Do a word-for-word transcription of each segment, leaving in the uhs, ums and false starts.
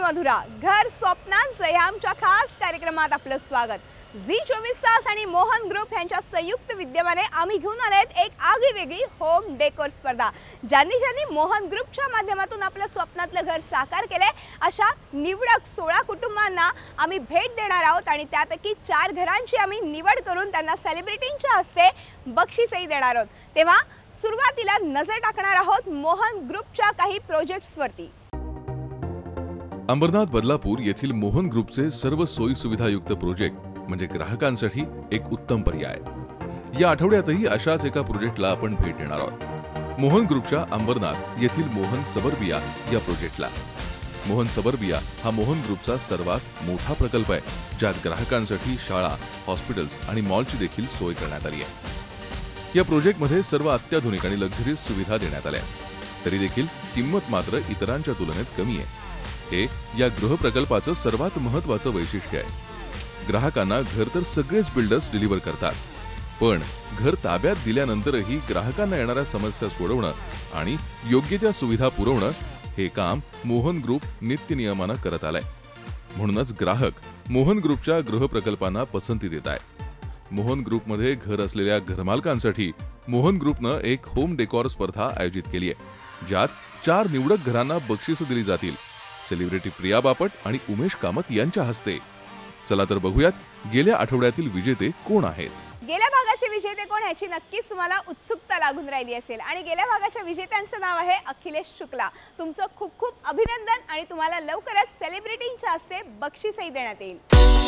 मधुरा घर स्वप्नांचं या आमच्या खास कार्यक्रमात आपलं स्वागत। झी चोवीस तास आणि मोहन ग्रुप यांच्या संयुक्त विद्यमाने आम्ही घेऊन आलेत एक आगळी वेगळी होम डेकोर स्पर्धा। ज्यांनी ज्यांनी मोहन ग्रुपच्या माध्यमातून आपलं स्वप्नातलं घर साकार केले अशा निवडक सोळा कुटुंबांना आम्ही भेट देणार आहोत आणि त्यापैकी चार घरांची आम्ही निवड करून त्यांना सेलिब्रिटींच्या हस्ते बक्षीसही देणार आहोत। तेव्हा सुरुवातीला नजर टाकणार आहोत मोहन ग्रुपच्या काही प्रोजेक्ट्सवरती। अंबरनाथ बदलापूर येथील मोहन ग्रुपचे सर्व सोयी सुविधायुक्त प्रोजेक्ट म्हणजे ग्राहकांसाठी एक उत्तम पर्याय। या आठवड्यातही अशाच एका प्रोजेक्टला आपण भेट देणार आहोत। मोहन ग्रुपच्या अंबरनाथ येथील मोहन सबर्बिया या प्रोजेक्टला। मोहन सबर्बिया हा मोहन ग्रुपचा सर्वात मोठा प्रकल्प आहे, ज्यात ग्राहकांसाठी शाळा, हॉस्पिटल्स आणि मॉलची देखील सोय करण्यात आली आहे। या प्रोजेक्टमध्ये सर्व अत्याधुनिक आणि लक्झरीज सुविधा देण्यात आल्या, तरी देखील किंमत मात्र इतरांच्या तुलनेत कमी आहे। हे या गृह प्रकल्पाचं सर्वात महत्त्वाचं वैशिष्ट्य आहे। ग्राहकांना घर तर सगळेच बिल्डर्स डिलिव्हर करतात, पण घर ताब्यात दिल्यानंतरही ग्राहकांना येणाऱ्या समस्या सोडवणं आणि योग्य त्या सुविधा पुरवणं हे काम मोहन ग्रुप नित्यनियमानं करत आलंय। म्हणूनच ग्राहक मोहन ग्रुपच्या गृह प्रकल्पांना पसंती देत आहेत। मोहन ग्रुपमध्ये घर असलेल्या घरमालकांसाठी मोहन ग्रुपनं एक होम डेकोर स्पर्धा आयोजित केली आहे, ज्यात चार निवडक घरांना बक्षीस दिली जातील। सेलिब्रिटी प्रिया बापट आणि उमेश कामत यांच्या हस्ते। चला तर बघूयात गेल्या आठवड्यातील विजेते कोण आहेत। गेल्या भागाचे विजेते कोण याची नक्कीच तुम्हाला उत्सुकता लागून राहिली असेल आणि गेल्या भागाच्या विजेत्यांचं नाव आहे अखिलेश शुक्ला। तुमचं खूप खूप अभिनंदन आणि तुम्हाला लवकरच सेलिब्रिटींच्या हस्ते बक्षीसही देण्यात येईल।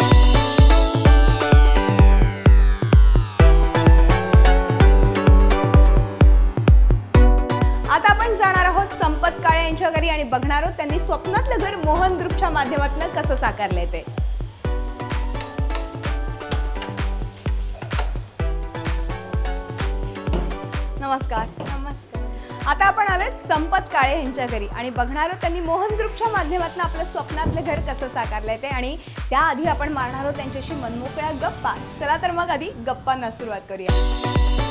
आता आपण जाणार आहोत संपत काळे यांच्या घरी आणि बघणार आहोत त्यांनी स्वप्नातलं घर मोहन ग्रुपच्या माध्यमातून कसं साकारलंय ते। नमस्कार। नमस्कार। आता आपण आलोत संपत काळे यांच्या घरी आणि बघणार आहोत त्यांनी मोहन ग्रुपच्या माध्यमातून आपलं स्वप्नातलं घर कसं साकारलंय ते आणि त्याआधी आपण मारणार आहोत त्यांच्याशी मनमोकळ्या गप्पा। चला तर मग आधी गप्पांना सुरुवात करूया।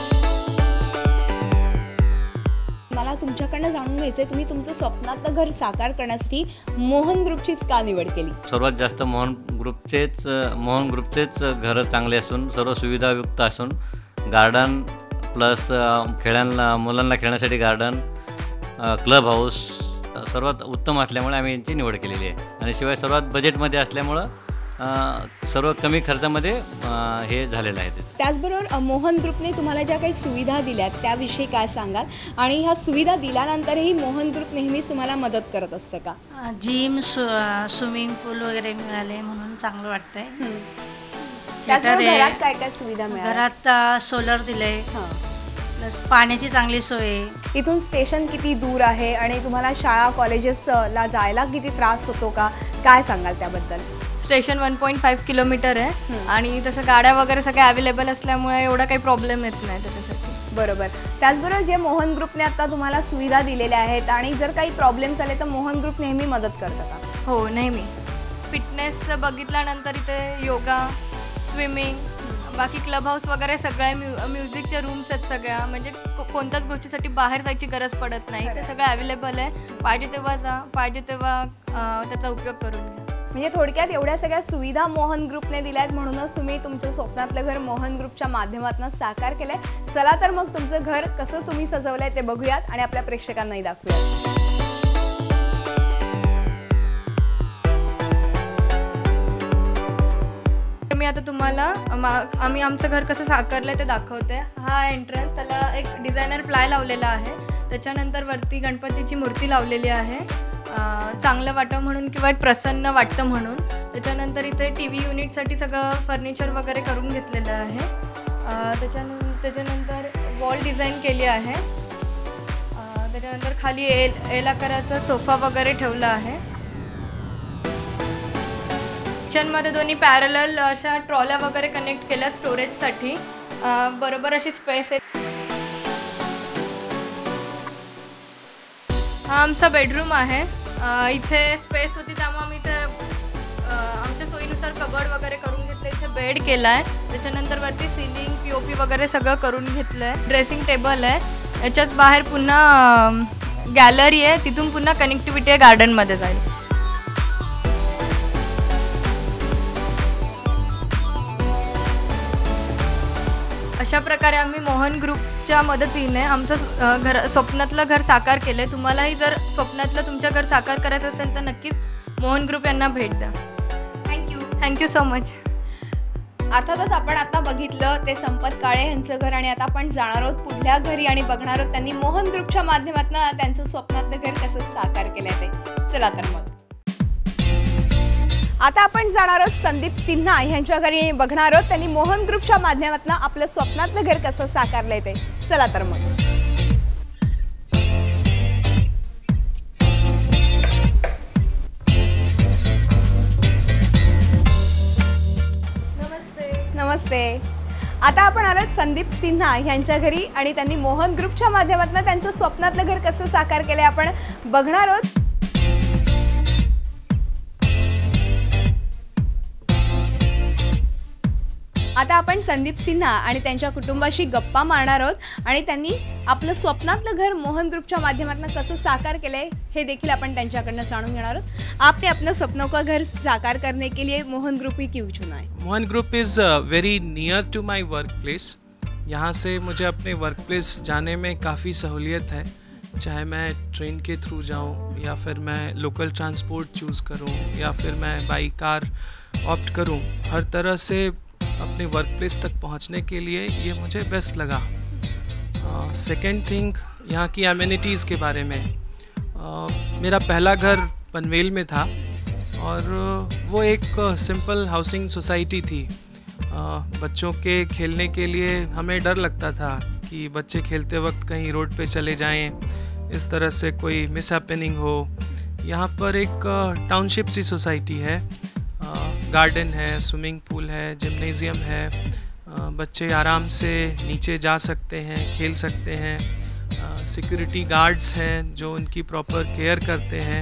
मला तुमच्याकडनं जाणून घ्यायचंय, तुम्ही तुमचं स्वप्नातलं घर साकार करण्यासाठी मोहन ग्रुपचीच का निवड केली? सर्वात जास्त मोहन ग्रुपचेच मोहन ग्रुपचेच घर चांगले असून सर्व सुविधायुक्त असून गार्डन प्लस खेळांना मुलांना खेळण्यासाठी गार्डन, क्लब हाऊस सर्वात उत्तम असल्यामुळे आम्ही यांची निवड केलेली आहे आणि शिवाय सर्वात बजेटमध्ये असल्यामुळं सर्व कमी खर्चामध्ये हे झालेलं आहे। त्याचबरोबर मोहन ग्रुपने तुम्हाला ज्या काही सुविधा दिल्यात त्याविषयी काय सांगाल आणि ह्या सुविधा दिल्यानंतरही मोहन ग्रुप नेहमीच तुम्हाला मदत करत असतं का? जिम, स्विमिंग पूल वगैरे मिळाले म्हणून चांगलं वाटतंय। त्याचबरोबर घरात काय काय सुविधा मिळाल्या? घरात सोलर दिले, प्लस पाण्याची चांगली सोय। इथून स्टेशन किती दूर आहे आणि तुम्हाला शाळा कॉलेजेसला जायला किती त्रास होतो का, काय सांगाल त्याबद्दल? Station one point five kilometre आहे आणि तसं गाड्या वगैरे सगळ्या अवेलेबल असल्यामुळे एवढा काही प्रॉब्लेम येत नाही त्याच्यासाठी। बरोबर। त्याचबरोबर जे मोहन ग्रुपने आता तुम्हाला सुविधा दिलेल्या आहेत आणि जर काही प्रॉब्लेम्स आले तर मोहन ग्रुप नेहमी मदत करतं का? हो, नेहमी। फिटनेस बघितल्यानंतर इथे योगा, स्विमिंग, बाकी क्लब हाऊस वगैरे सगळे म्यु म्युझिकचे रूम्स आहेत सगळ्या, म्हणजे कोणत्याच गोष्टीसाठी बाहेर जायची गरज पडत नाही, ते सगळं अवेलेबल आहे। पाहिजे तेव्हा जा, पाहिजे तेव्हा त्याचा उपयोग करून घ्या। म्हणजे थोडक्यात एवढ्या सगळ्या सुविधा मोहन ग्रुपने दिल्यात म्हणूनच तुम्ही तुमचं स्वप्नातलं घर मोहन ग्रुपच्या माध्यमातून साकार केलंय। चला तर मग तुमचं घर कसं तुम्ही सजवलंय ते बघूयात आणि आपल्या प्रेक्षकांनाही दाखवूयात। मी आता तुम्हाला आम्ही आमचं घर कसं साकारलंय ते दाखवते। हा एंट्रन्स, त्याला एक डिझायनर प्लाय लावलेला आहे, त्याच्यानंतर वरती गणपतीची मूर्ती लावलेली आहे चांगलं वाटतं म्हणून किंवा एक प्रसन्न वाटतं म्हणून। त्याच्यानंतर इथे टी व्ही युनिटसाठी सगळं फर्निचर वगैरे करून घेतलेलं आहे। त्याच्यानं त्याच्यानंतर वॉल डिझाईन केली आहे। त्याच्यानंतर खाली एल एल आकाराचा सोफा वगैरे ठेवला आहे। किचनमध्ये दोन्ही पॅरलल अशा ट्रॉल्या वगैरे कनेक्ट केल्या स्टोरेजसाठी, बरोबर अशी स्पेस आहे। हा आमचा बेडरूम आहे। इथे स्पेस होती त्यामुळे आम्ही इथे आमच्या सोयीनुसार कबर्ड वगैरे करून घेतले, इथे बेड केला आहे। त्याच्यानंतर वरती सिलिंग, पी ओ पी वगैरे सगळं करून घेतलं आहे। ड्रेसिंग टेबल आहे, याच्याच बाहेर पुन्हा गॅलरी आहे, तिथून पुन्हा कनेक्टिव्हिटी आहे गार्डनमध्ये जाईल। अशा प्रकारे आम्ही मोहन ग्रुपच्या मदतीने आमचं स- अ, घर स्वप्नातलं घर साकार केलं आहे. तुम्हालाही जर स्वप्नातलं तुमच्या घर साकार करायचं असेल तर नक्कीच मोहन ग्रुप यांना भेट द्या. थँक्यू. Thank you so much. अर्थातच आपण आता बघितलं ते संपत काळे यांचं घर आणि आता आपण जाणार आहोत पुढल्या घरी आणि बघणार आहोत त्यांनी मोहन ग्रुपच्या माध्यमातून त्यांचं स्वप्नातलं घर कसं साकार केलंय ते. चला तर मग आता आपण जाणार आहोत संदीप सिन्हा यांच्या घरी आणि बघणार आहोत त्यांनी मोहन ग्रुपच्या माध्यमातून आपलं स्वप्नातलं घर कसं साकारलंय ते. चला तर मग नमस्ते. आता आपण आलोत संदीप सिन्हा यांच्या घरी आणि त्यांनी मोहन ग्रुपच्या माध्यमातून त्यांचं स्वप्नातलं घर कसं साकार केलंय आपण बघणार आहोत. आता आपण संदीप सिन्हा आणि त्यांच्या कुटुंबाशी गप्पा मारणार आहोत आणि त्यांनी आपलं स्वप्नातलं घर मोहन ग्रुपच्या माध्यमातून कसं साकार केलंय हे देखील आपण त्यांच्याकडनं जाणून घेणार आहोत. आपने अपना सपनों का घर साकार करने के लिए मोहन ग्रुप ही क्यों चुना है? Mohan group is very near to my work place. यहाँ से मुझे अपने वर्क प्लेस जाने में काफ़ी सहूलियत है, चाहे मैं ट्रेन के थ्रू जाऊँ या फिर मैं लोकल ट्रांसपोर्ट चूज़ करूँ या फिर मैं बाई कार ऑप्ट करूँ. हर तरह से अपने वर्क प्लेस तक पहुंचने के लिए ये मुझे बेस्ट लगा. सेकेंड थिंग, यहाँ की एमिनिटीज़ के बारे में. uh, मेरा पहला घर पनवेल में था और वो एक सिंपल हाउसिंग सोसाइटी थी. uh, बच्चों के खेलने के लिए हमें डर लगता था कि बच्चे खेलते वक्त कहीं रोड पे चले जाएं, इस तरह से कोई मिसहैपनिंग हो. यहाँ पर एक टाउनशिप सी सोसाइटी है, गार्डन है, स्विमिंग पूल है, जिम्नेज़ियम है, बच्चे आराम से नीचे जा सकते हैं, खेल सकते हैं. सिक्योरिटी गार्ड्स हैं जो उनकी प्रॉपर केयर करते हैं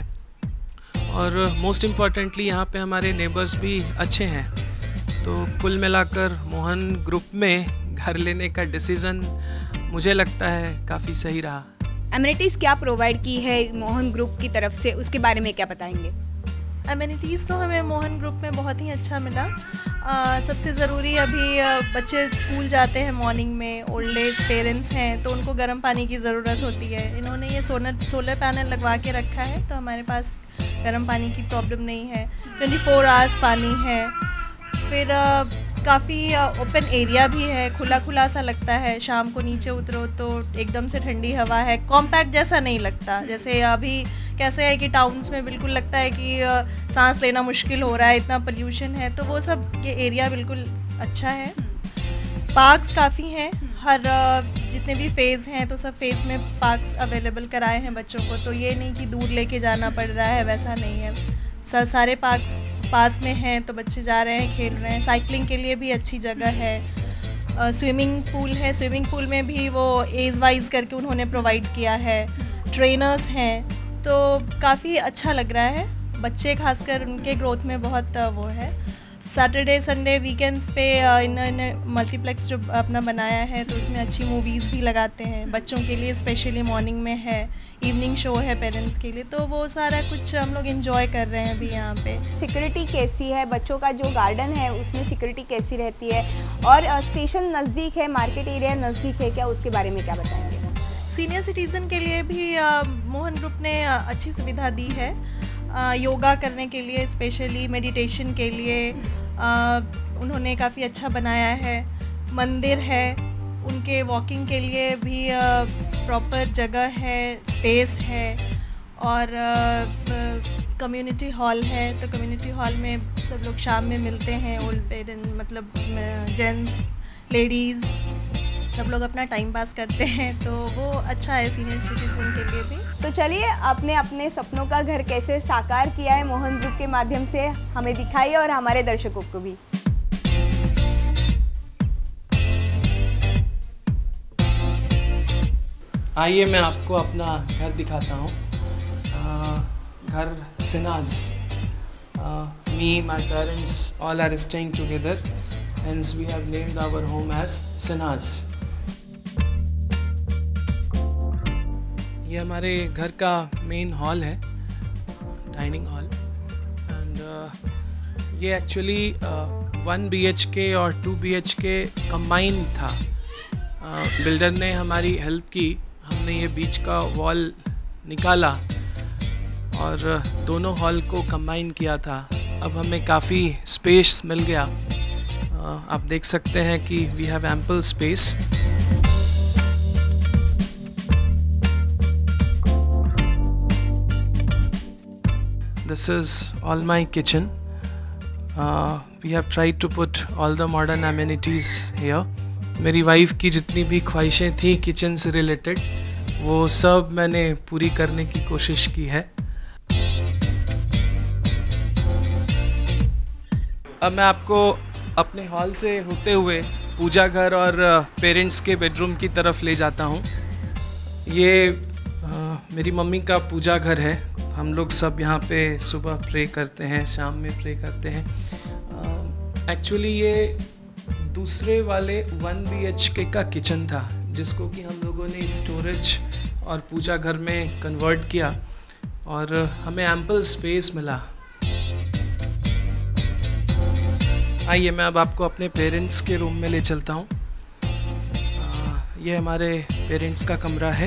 और मोस्ट इम्पॉर्टेंटली यहाँ पे हमारे नेबर्स भी अच्छे हैं. तो कुल मिलाकर मोहन ग्रुप में घर लेने का डिसीज़न मुझे लगता है काफ़ी सही रहा. एमिनिटीज़ क्या प्रोवाइड की है मोहन ग्रुप की तरफ से, उसके बारे में क्या बताएंगे? एमिनिटीज़ तो हमें मोहन ग्रुप में बहुत ही अच्छा मिला. आ, सबसे ज़रूरी अभी आ, बच्चे स्कूल जाते हैं मॉर्निंग में, ओल्ड एज पेरेंट्स हैं तो उनको गर्म पानी की ज़रूरत होती है. इन्होंने ये सोलर सोलर पैनल लगवा के रखा है तो हमारे पास गर्म पानी की प्रॉब्लम नहीं है. ट्वेंटी फोर आवर्स पानी है. फिर काफ़ी ओपन एरिया भी है, खुला खुला सा लगता है. शाम को नीचे उतरो तो एकदम से ठंडी हवा है, कॉम्पैक्ट जैसा नहीं लगता. जैसे अभी कैसे है कि टाउन्स में बिल्कुल लगता है कि सांस लेना मुश्किल हो रहा है, इतना पोल्यूशन है. तो वो सब ये एरिया बिल्कुल अच्छा है. पार्क्स काफ़ी हैं, हर जितने भी फेज़ हैं तो सब फेज़ में पार्क्स अवेलेबल कराए हैं बच्चों को. तो ये नहीं कि दूर लेके जाना पड़ रहा है, वैसा नहीं है. सा, सारे पार्क्स पास में हैं तो बच्चे जा रहे हैं, खेल रहे हैं. साइकिलिंग के लिए भी अच्छी जगह है. स्विमिंग पूल है, स्विमिंग पूल में भी वो एज वाइज करके उन्होंने प्रोवाइड किया है. ट्रेनर्स हैं तो काफ़ी अच्छा लग रहा है. बच्चे खासकर उनके ग्रोथ में बहुत वो है. सैटरडे संडे वीकेंड्स पे इन्होंने मल्टीप्लेक्स जो अपना बनाया है तो उसमें अच्छी मूवीज़ भी लगाते हैं. बच्चों के लिए स्पेशली मॉर्निंग में है, इवनिंग शो है पेरेंट्स के लिए. तो वो सारा कुछ हम लोग इन्जॉय कर रहे हैं अभी यहाँ पे. सिक्योरिटी कैसी है? बच्चों का जो गार्डन है उसमें सिक्योरिटी कैसी रहती है? और स्टेशन नज़दीक है, मार्केट एरिया नज़दीक है क्या, उसके बारे में क्या बताएंगे? सीनियर सिटीज़न के लिए भी आ, मोहन ग्रुप ने आ, अच्छी सुविधा दी है. आ, योगा करने के लिए, स्पेशली मेडिटेशन के लिए आ, उन्होंने काफ़ी अच्छा बनाया है. मंदिर है, उनके वॉकिंग के लिए भी प्रॉपर जगह है, स्पेस है. और कम्युनिटी हॉल है तो कम्युनिटी हॉल में सब लोग शाम में मिलते हैं. ओल्ड पेरेंट मतलब जेंट्स लेडीज़ सब लोग अपना टाइम पास करते हैं तो वो अच्छा है सीनियर सिटीजन के लिए भी. तो चलिए आपने अपने सपनों का घर कैसे साकार किया है मोहन ग्रुप के माध्यम से हमें दिखाइए और हमारे दर्शकों को भी. आइए मैं आपको अपना घर दिखाता हूँ. घर Sinhas. Me, my parents all are staying together, hence we have named our home as Sinhas. ये हमारे घर का मेन हॉल है, डाइनिंग हॉल. एंड ये actually one B H K और two B H K combine था. बिल्डर ने हमारी हेल्प की, हमने ये बीच का वॉल निकाला और दोनों हॉल को कंबाइन किया था। अब हमें काफ़ी स्पेस मिल गया। आप देख सकते हैं कि we have ample space. This is all my kitchen. We have tried to put all the modern amenities here. मेरी वाइफ की जितनी भी ख्वाहिशें थी किचन से रिलेटेड, वो सब मैंने पूरी करने की कोशिश की है। अब मैं आपको अपने हॉल से होते हुए पूजा घर और पेरेंट्स के बेडरूम की तरफ ले जाता हूँ। ये आ, मेरी मम्मी का पूजा घर है। हम लोग सब यहाँ पे सुबह प्रे करते हैं, शाम में प्रे करते हैं। एक्चुअली ये दूसरे वाले वन बी एच के का किचन था, जिसको कि हम लोगों ने स्टोरेज और पूजा घर में कन्वर्ट किया और हमें एम्पल स्पेस मिला। आइए मैं अब आपको अपने पेरेंट्स के रूम में ले चलता हूँ। ये हमारे पेरेंट्स का कमरा है।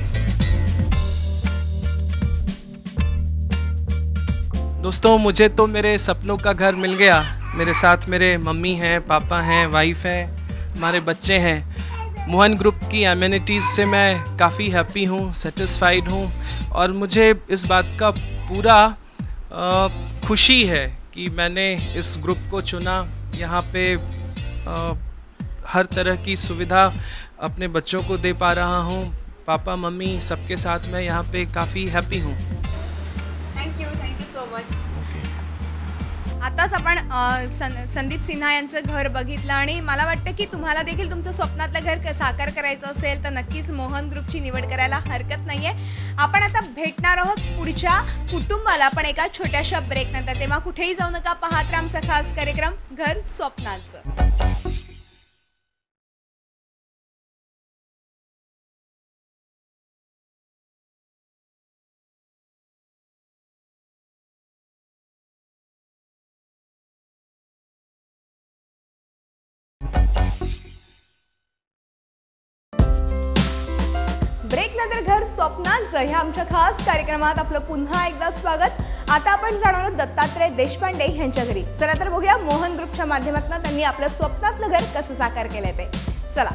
दोस्तों, मुझे तो मेरे सपनों का घर मिल गया। मेरे साथ मेरे मम्मी हैं, पापा हैं, वाइफ हैं, हमारे बच्चे हैं। मोहन ग्रुप की एमिनिटीज़ से मैं काफ़ी हैप्पी हूँ, सेटिस्फाइड हूँ और मुझे इस बात का पूरा आ, खुशी है कि मैंने इस ग्रुप को चुना। यहाँ पे आ, हर तरह की सुविधा अपने बच्चों को दे पा रहा हूँ। पापा मम्मी सबके साथ मैं यहाँ पे काफ़ी हैप्पी हूँ। Thank you thank you so much. आताच आपण अ, सन संदीप सिन्हा यांचं घर बघितलं आणि मला वाटतं की तुम्हाला देखील तुमचं स्वप्नातलं घर साकार करायचं असेल तर नक्कीच मोहन ग्रुपची निवड करायला हरकत नाही आहे. आपण आता भेटणार आहोत पुढच्या कुटुंबाला पण एका छोट्याशा ब्रेक नंतर. तेव्हा कुठेही जाऊ नका, पाहत राहा आमचा खास कार्यक्रम घर स्वप्नाचं. ब्रेक नंतर घर स्वप्नांचं ह्या आमच्या खास कार्यक्रमात आपलं पुन्हा एकदा स्वागत. आता आपण जाणार आहोत दत्तात्रय देशपांडे यांच्या घरी. चला तर बघूया मोहन ग्रुपच्या माध्यमातून त्यांनी आपलं स्वप्नातलं घर कसं साकार केलंय ते. चला.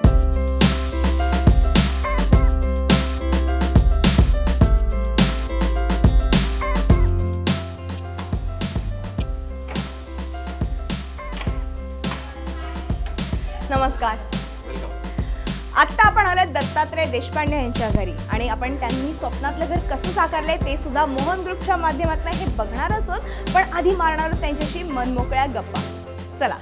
नमस्कार. आत्ता आपण आलो दत्तात्रय देशपांडे यांच्या घरी आणि आपण त्यांनी स्वप्नातलं घर कसं साकारलंय ते सुद्धा मोहन ग्रुपच्या माध्यमातून हे बघणारच आहोत. पण आधी मारणार आहोत त्यांच्याशी मनमोकळ्या गप्पा. चला.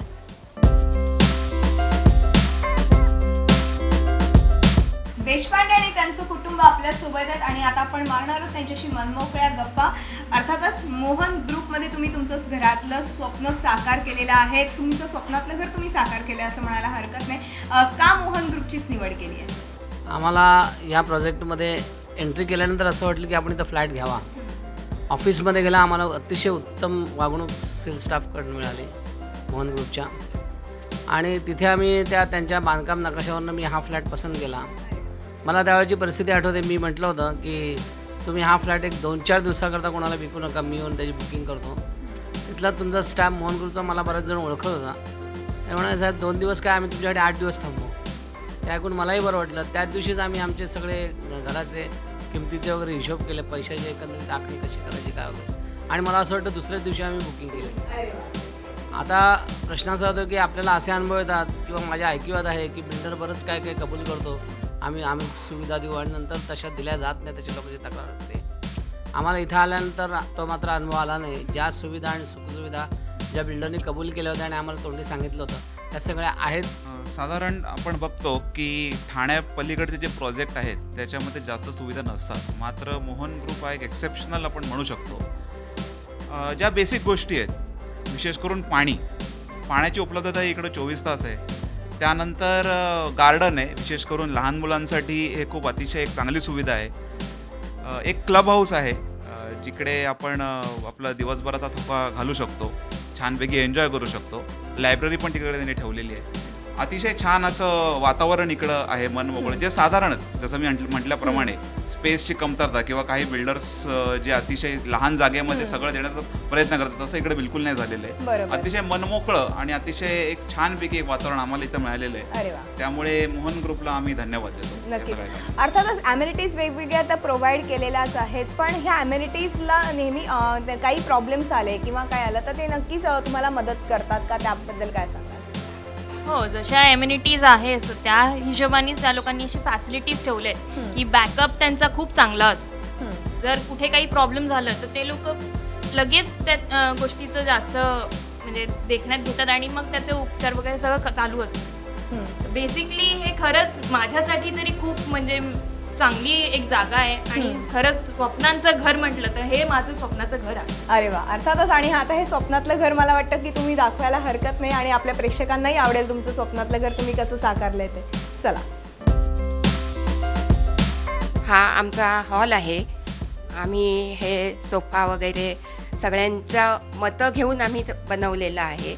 देशपांडे आणि त्यांचं कुटुंब आपल्या सोबत आहेत आणि आता आपण मारणार आहोत त्यांच्याशी मनमोकळ्या गप्पा. अर्थातच मोहन ग्रुपमध्ये तुम्ही तुमचं घरातलं स्वप्न साकार केलेलं आहे. तुमचं स्वप्नातलं घर तुम्ही साकार केलं असं म्हणायला हरकत नाही. का मोहन ग्रुपचीच निवड केली आहे? आम्हाला या प्रोजेक्टमध्ये एंट्री केल्यानंतर असं वाटलं की आपण इथं फ्लॅट घ्यावा. ऑफिसमध्ये गेला आम्हाला अतिशय उत्तम वागणूक सेल्स स्टाफकडून मिळाली मोहन ग्रुपच्या आणि तिथे आम्ही त्या त्यांच्या बांधकाम नकाशावरनं मी हा फ्लॅट पसंत केला. मला त्यावेळची परिस्थिती आठवते. मी म्हटलं होतं की तुम्ही हा फ्लॅट एक दोन चार दिवसाकरता कोणाला विकू नका, मी येऊन त्याची बुकिंग करतो. तिथला तुमचा स्टाफ मोहन ग्रुपचा मला बरेच जण ओळखत होता. ते म्हणाले साहेब दोन दिवस काय, आम्ही तुमच्याकडे आठ दिवस थांबू. ते ऐकून मलाही बरं वाटलं. त्याच दिवशीच आम्ही आमचे सगळे घराचे किमतीचे वगैरे हिशोब केले, पैशाची एकंदरीत आखणी कशी करायची काय वगैरे. आणि मला असं वाटतं दुसऱ्याच दिवशी आम्ही बुकिंग केली. आता प्रश्न असा होतो की आपल्याला असे अनुभव येतात किंवा माझ्या ऐकिवात आहे की बिल्डर बरंच काय काय कबूल करतो, आम्ही आम्ही सुविधा देऊ आणि नंतर तशा दिल्या जात नाही, त्याची लोकांची तक्रार असते. आम्हाला इथं आल्यानंतर तो मात्र अनुभव आला नाही. ज्या सुविधा आणि सुखसुविधा ज्या बिल्डरने कबूल केल्या होत्या आणि आम्हाला तोंडी सांगितलं होतं त्या सगळ्या आहेत. साधारण आपण बघतो की ठाण्यापलीकडचे जे प्रोजेक्ट आहेत त्याच्यामध्ये जास्त सुविधा नसतात. मात्र मोहन ग्रुप हा एक एक्सेप्शनल आपण म्हणू शकतो. ज्या बेसिक गोष्टी आहेत, विशेष करून पाणी पाण्याची उपलब्धता इकडं चोवीस तास आहे. त्यानंतर गार्डन आहे, विशेष करून लहान मुलांसाठी हे खूप अतिशय एक चांगली सुविधा आहे. एक क्लब हाऊस आहे जिकडे आपण आपला दिवसभराचा थकवा घालू शकतो, छानपैकी एन्जॉय करू शकतो. लायब्ररी पण तिकडे त्यांनी ठेवलेली आहे. अतिशय छान असं वातावरण इकडं आहे, मन मोकळं. जे साधारण जसं मी म्हटल्याप्रमाणे स्पेसची कमतरता किंवा काही बिल्डर्स जे अतिशय लहान जागेमध्ये सगळं देण्याचा प्रयत्न करतात, तसं इकडे बिलकुल नाही झालेलं आहे. अतिशय मनमोकळं आणि अतिशय एक छानपैकी एक वातावरण आम्हाला इथं मिळालेलं आहे. त्यामुळे मोहन ग्रुपला आम्ही धन्यवाद देतो. नक्कीच. अर्थातच ॲम्युनिटीज वेगवेगळ्या आता प्रोव्हाइड केलेल्याच आहेत, पण ह्या ॲम्युनिटीजला नेहमी काही प्रॉब्लेम्स आले किंवा काय आलं तर ते नक्कीच तुम्हाला मदत करतात का, त्याबद्दल काय सांगाल? हो, जशा ॲम्युनिटीज आहेत त्या हिशोबानेच त्या लोकांनी अशी फॅसिलिटीज ठेवले आहेत की बॅकअप त्यांचा खूप चांगला असतो. जर कुठे काही प्रॉब्लेम झालं तर ते लोक लगेच त्या गोष्टीचं जास्त म्हणजे देखण्यात घेतात आणि मग त्याचे उपचार वगैरे सगळं चालू असतं. बेसिकली हे खरंच माझ्यासाठी तरी खूप म्हणजे चांगली एक जागा आहे आणि खरंच स्वप्नांचं घर म्हटलं तर हे माझं स्वप्नाचं घर आहे. अरे वा, अर्थातच. आणि आता हे स्वप्नातलं घर मला वाटतं की तुम्ही दाखवायला हरकत नाही आणि आपल्या प्रेक्षकांनाही आवडेल तुमचं स्वप्नातलं घर तुम्ही कसं साकारलंय ते. चला. हा आमचा हॉल आहे. आम्ही हे सोफा वगैरे सगळ्यांच्या मतं घेऊन आम्ही बनवलेलं आहे.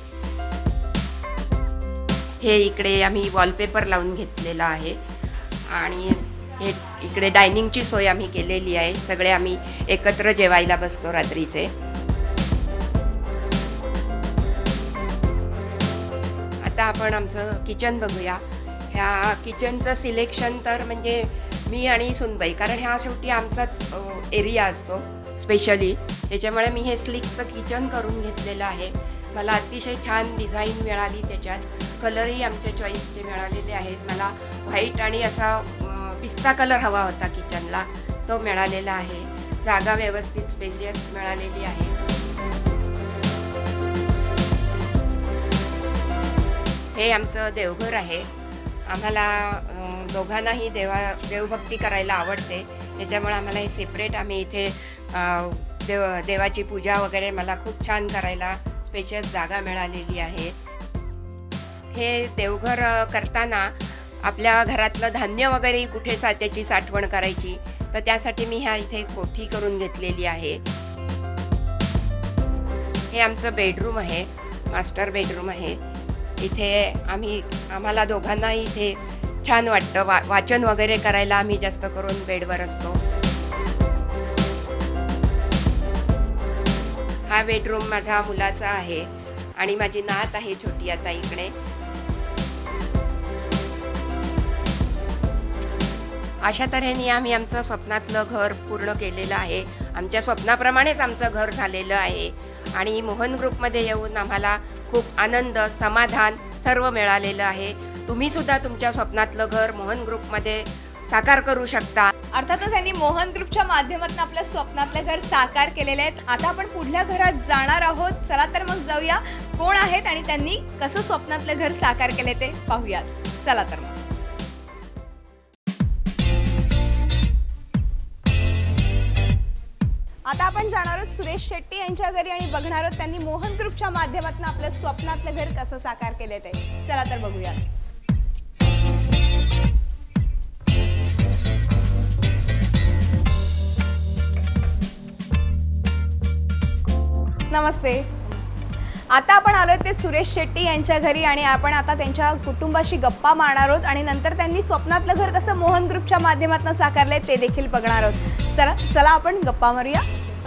हे इकडे आम्ही वॉलपेपर लावून घेतलेला आहे आणि हे इकडे डायनिंगची सोय आम्ही केलेली आहे. सगळे आम्ही एकत्र जेवायला बसतो रात्रीचे. आता आपण आमचं किचन बघूया. ह्या किचनचं सिलेक्शन तर म्हणजे मी आणि सुनबाई, कारण ह्या शेवटी आमचाच एरिया असतो स्पेशली, त्याच्यामुळे मी हे स्लिकचं किचन करून घेतलेलं आहे. मला अतिशय छान डिझाईन मिळाली, त्याच्यात कलरही आमच्या चॉईसचे मिळालेले आहेत. मला व्हाईट आणि असा पिस्ता कलर हवा होता किचनला, तो मिळालेला आहे. जागा व्यवस्थित स्पेसियस मिळालेली आहे. हे आमचं देवघर आहे. आम्हाला दोघांनाही देवा देवभक्ती करायला आवडते, त्याच्यामुळे आम्हाला हे सेपरेट आम्ही इथे देव देवाची पूजा वगैरे मला खूप छान करायला स्पेशल जागा मिळालेली आहे. हे देवघर करताना आपल्या घरातलं धान्य वगैरे कुठे सा त्याची साठवण करायची, तर त्यासाठी मी ह्या इथे कोठी करून घेतलेली आहे. हे आमचं बेडरूम आहे, मास्टर बेडरूम आहे. इथे आम्ही आम्हाला दोघांनाही इथे छान वाटतं. वा वाचन वगैरे करायला आम्ही जास्त करून बेडवर असतो. हा बेडरूम माझ्या मुलाचा आहे आणि माझी नात आहे छोटी आता इकडे. अशा तऱ्हेने आम्ही आमचं स्वप्नातलं घर पूर्ण केलेलं आहे. आमच्या स्वप्नाप्रमाणेच आमचं घर झालेलं आहे आणि मोहन ग्रुपमध्ये येऊन आम्हाला खूप आनंद, समाधान सर्व मिळालेलं आहे. तुम्हीसुद्धा तुमच्या स्वप्नातलं घर मोहन ग्रुपमध्ये साकार करू शकता. अर्थातच यांनी मोहन ग्रुपच्या माध्यमातून आपल्या स्वप्नातलं घर साकार केलेले आहेत. आता आपण पुढल्या घरात जाणार आहोत. चला तर मग जाऊया, कोण आहेत आणि त्यांनी कसं स्वप्नातलं घर साकार केले ते पाहूयात. चला तर मग. आता आपण जाणार आहोत सुरेश शेट्टी यांच्या घरी आणि बघणार आहोत त्यांनी मोहन ग्रुपच्या माध्यमातून आपलं स्वप्नातलं घर कसं साकार केले ते. चला तर बघूया. नमस्ते. आता आपण आलोय ते सुरेश शेट्टी यांच्या घरी आणि आपण आता त्यांच्या कुटुंबाशी गप्पा मारणार आहोत आणि नंतर त्यांनी स्वप्नातलं घर कसं मोहन ग्रुपच्या माध्यमातून साकारलंय ते देखील बघणार आहोत. चला चला आपण गप्पा मारूया.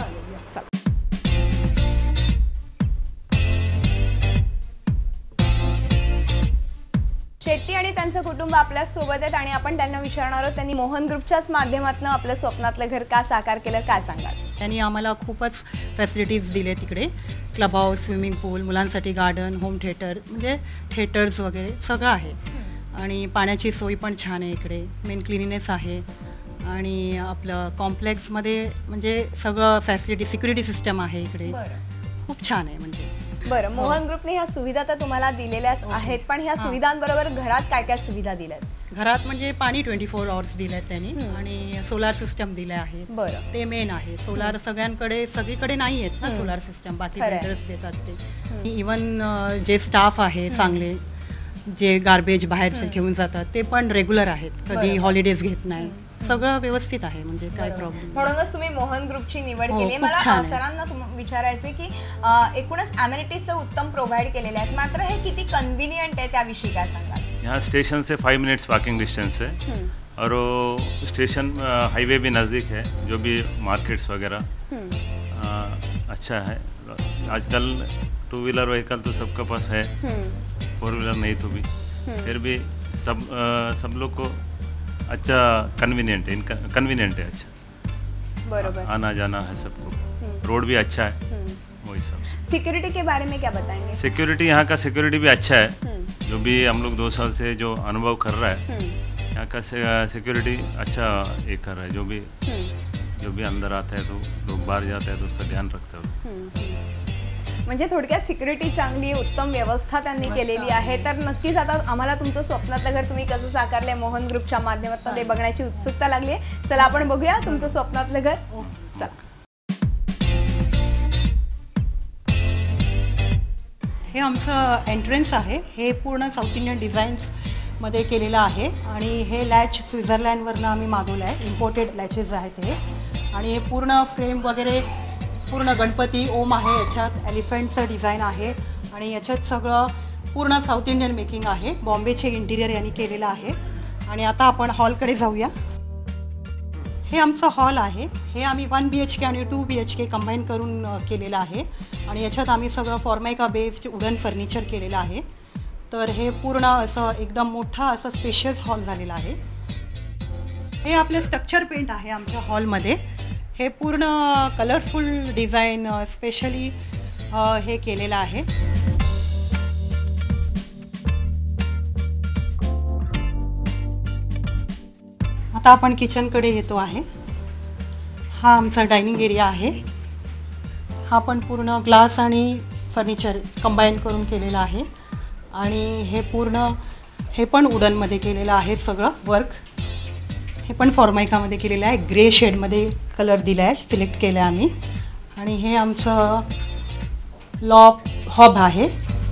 शेट्टी आणि त्यांचं कुटुंब आपल्या सोबत आहेत आणि आपण त्यांना विचारणार आहोत त्यांनी मोहन ग्रुपच्याच माध्यमातून आपलं स्वप्नातलं घर का साकार केलं, काय सांगाल? त्यांनी आम्हाला खूपच फॅसिलिटीज दिले तिकडे. क्लब हाऊस, स्विमिंग पूल, मुलांसाठी गार्डन, होम थिएटर, म्हणजे थिएटर्स वगैरे सगळं आहे. आणि पाण्याची सोय पण छान आहे इकडे. मेन क्लिनिनेस आहे आणि आपलं कॉम्प्लेक्समध्ये म्हणजे सगळं फॅसिलिटी, सिक्युरिटी सिस्टम आहे इकडे. खूप छान आहे म्हणजे. बरं, मोहन ग्रुपने ह्या सुविधा तर तुम्हाला दिलेल्याच आहेत, पण ह्या सुविधांबरोबर घरात काय काय सुविधा दिल्यात? घरात म्हणजे पाणी ट्वेंटी फोर आवर्स दिले त्यांनी आणि सोलार सिस्टम दिले आहे. बरं, ते मेन आहे. सोलार सगळ्यांकडे सगळीकडे नाही आहेत ना सोलार सिस्टम, बाकी बिल्डर्स देतात ते. इवन जे स्टाफ आहे चांगले, जे गार्बेज बाहेरचे घेऊन जातात ते पण रेग्युलर आहेत, कधी हॉलिडेज घेत नाही. सगळं व्यवस्थित आहे, म्हणजे काय प्रॉब्लेम. म्हणूनच तुम्ही मोहन ग्रुपची निवड केली. मला सरांना विचारायचे की एकूणच अमेनिटीजचं उत्तम प्रोव्हाइड केलेले आहेत, मात्र हे किती कन्व्हिनियंट आहे त्याविषयी काय सांगाल? यहाँ स्टेशन से फाइव मिनट्स वॉकिंग डिस्टेंस है और वो स्टेशन हाईवे भी नज़दीक है, जो भी मार्केट्स वगैरह अच्छा है। आजकल टू व्हीलर व्हीकल तो सबके पास है, फोर व्हीलर नहीं तो भी फिर भी सब आ, सब लोग को अच्छा कन्वीनियंट है, कन्वीनियंट है, अच्छा बरोबर आना जाना है सबको, रोड भी अच्छा है वो हिसाब से। सिक्योरिटी के बारे में क्या बताएंगे? सिक्योरिटी यहाँ का सिक्योरिटी भी अच्छा है, जो भी हम लोग दो साल से जो अनुभव कर रहा है यहाँ का सिक्योरिटी अच्छा ये कर रहा है। जो भी जो भी अंदर आता है तो लोग बाहर जाते हैं तो उसका ध्यान रखते हैं। म्हणजे थोडक्यात सिक्युरिटी चांगली, उत्तम व्यवस्था त्यांनी केलेली आहे। तर नक्कीच आता आम्हाला तुमचं स्वप्नातलं घर तुम्ही कसं साकारलंय मोहन ग्रुपच्या माध्यमातून ते बघण्याची उत्सुकता लागली आहे। चला आपण बघूया तुमचं स्वप्नातलं घर। चला हे आमचं एंट्रन्स आहे, हे पूर्ण साऊथ इंडियन डिझाईन्समध्ये केलेलं आहे आणि हे लॅच स्वित्झर्लंडवरनं आम्ही मागवलं आहे, इम्पोर्टेड लॅचेस आहेत हे। आणि हे पूर्ण फ्रेम वगैरे पूर्ण गणपती ओम आहे, याच्यात एलिफंटचं डिझाईन आहे आणि याच्यात सगळं पूर्ण साऊथ इंडियन मेकिंग आहे। बॉम्बेचे इंटिरियर यांनी केलेलं आहे। आणि आता आपण हॉलकडे जाऊया। हे आमचं हॉल आहे, हे आम्ही वन बी एच के आणि two B H K combine करून केलेलं आहे आणि याच्यात आम्ही सगळं फॉर्मायका बेस्ड वुडन फर्निचर केलेलं आहे। तर हे पूर्ण असं एकदम मोठा असं स्पेशियस हॉल झालेला आहे। हे आपलं स्ट्रक्चर पेंट आहे आमच्या हॉलमध्ये, हे पूर्ण कलरफुल डिझाईन स्पेशली हे केलेलं आहे। आता आपण किचनकडे येतो आहे। हा आमचा डायनिंग एरिया आहे, हा पण पूर्ण ग्लास आणि फर्निचर कंबाईन करून केलेला आहे आणि हे पूर्ण हे पण वुडनमध्ये केलेलं आहे सगळं वर्क। हे पण फॉर्मायकामध्ये केलेलं आहे, ग्रे शेडमध्ये कलर दिला आहे, सिलेक्ट केलं आहे आम्ही। आणि हे आमचं लॉब हॉब आहे।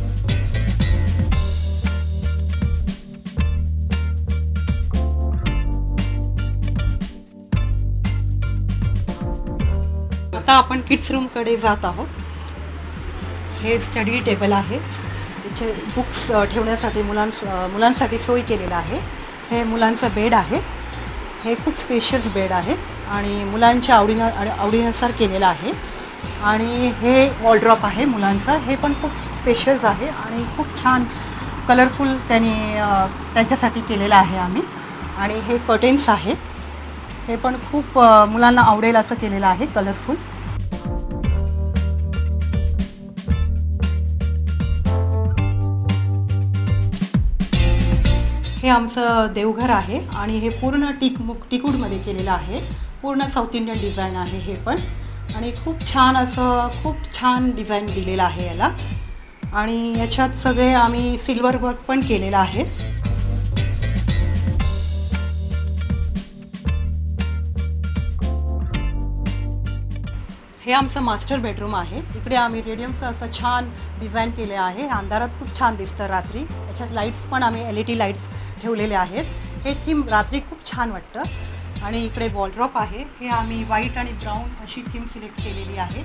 आता आपण किड्स रूमकडे जात आहोत। हे स्टडी टेबल आहे, त्याचे बुक्स ठेवण्यासाठी मुलांस मुलांसाठी सोय केलेला आहे। हे मुलांचं बेड आहे, हे खूप स्पेशियस बेड आहे आणि मुलांच्या आवडीनं आवडीनुसार केलेलं आहे। आणि हे वॉलड्रॉप आहे मुलांचा, हे पण खूप स्पेशियस आहे आणि खूप छान कलरफुल त्यांनी त्यांच्यासाठी केलेलं आहे आम्ही। आणि हे कर्टेन्स आहे, हे पण खूप मुलांना आवडेल असं केलेलं आहे, कलरफुल। हे आमचं देवघर आहे आणि हे पूर्ण टिक टिकूडमध्ये केलेलं आहे, पूर्ण साऊथ इंडियन डिझाईन आहे हे पण। आणि खूप छान असं खूप छान डिझाईन दिलेलं आहे याला आणि याच्यात सगळे आम्ही सिल्वर वर्क पण केलेलं आहे। हे आमचं मास्टर बेडरूम आहे, इकडे आम्ही रेडियमचं असं छान डिझाईन केले आहे, अंधारात खूप छान दिसतं रात्री। याच्यात लाईट्स पण आम्ही एल ई डी लाईट्स ठेवलेले आहेत, हे थीम रात्री खूप छान वाटतं। आणि इकडे वॉलड्रॉप आहे, हे आम्ही व्हाईट आणि ब्राऊन अशी थीम सिलेक्ट केलेली आहे।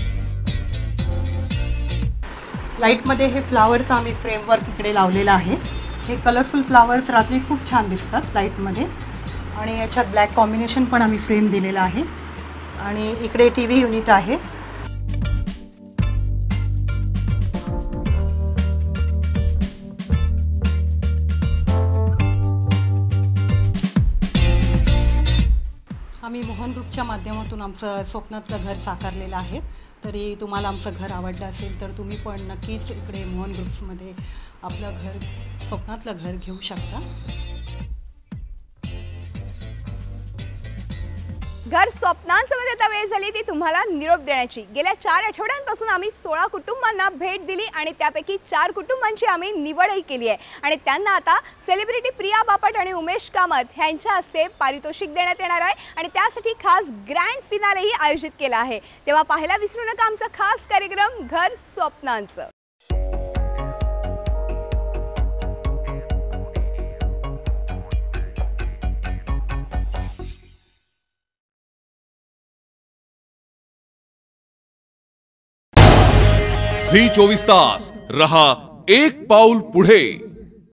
लाईटमध्ये हे फ्लावर्स आम्ही फ्रेमवर्क इकडे लावलेलं आहे, हे कलरफुल फ्लावर्स रात्री खूप छान दिसतात लाईटमध्ये। आणि याच्यात ब्लॅक कॉम्बिनेशन पण आम्ही फ्रेम दिलेलं आहे। आणि इकडे टी व्ही युनिट आहे। आम्ही मोहन ग्रुपच्या माध्यमातून आमचं स्वप्नातलं घर साकारलेलं आहे। तरी तुम्हाला आमचं घर आवडलं असेल तर तुम्ही पण नक्कीच इकडे मोहन ग्रुप्समध्ये आपलं घर स्वप्नातलं घर घेऊ शकता। घर स्वप्नांमध्ये आता वेळ झाली ती तुम्हाला निरोप देण्याची। गेल्या चार आठवड्यांपासून आम्ही सोळा कुटुंबांना भेट दिली आणि त्यापैकी चार कुटुंबांची आम्ही निवडही केली आहे आणि त्यांना आता सेलिब्रिटी प्रिया बापट आणि उमेश कामत यांच्या हस्ते पारितोषिक देण्यात येणार आहे आणि त्यासाठी खास ग्रँड फिनालेही आयोजित केला आहे। तेव्हा पाहायला विसरू नका आमचा खास कार्यक्रम घर स्वप्नांचं। झी चोवीस तास रहा एक पाऊल पुढे।